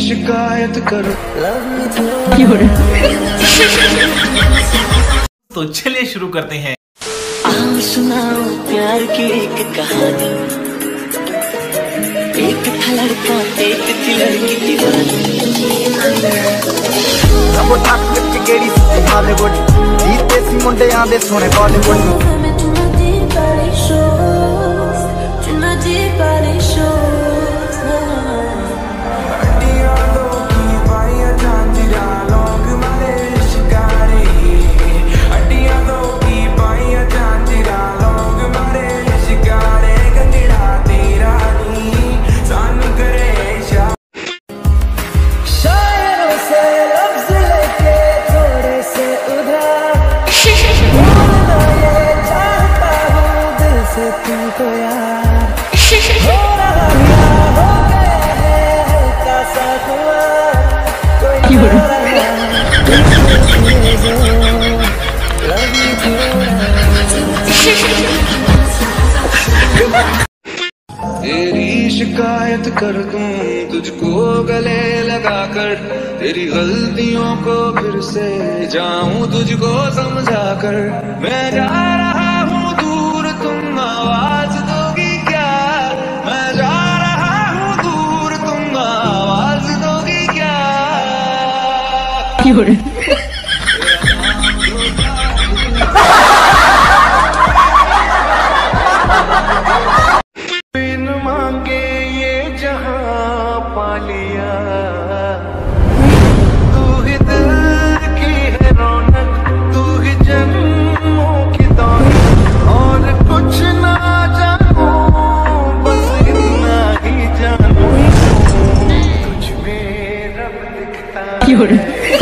शिकायत करो। तो चलिए शुरू करते हैं। आओ सुनाओ प्यार की एक कहानी। एक था लड़का एक थी लड़की दीवानी। जीते सी मुंडे आंदे सोने बॉलीवुड। तुमको यार हो रहा हो गया है हल्का सा हुआ कोई तेरी शिकायत कर दूं तुझको गले लगाकर, तेरी गलतियों को फिर से जाऊं तुझको समझा कर। मैं जा रहा हूँ दूर तुम आवाज दोगी क्या, मैं जा रहा हूँ दूर तुम आवाज दोगी क्या। बिन मांगे ये जहां पा लिया, तू ही दिल की है रौनक, तू ही जन्मों की दौलत। और कुछ ना जानूं बस इतना ही जानूं, तुझ में रब दिखता है।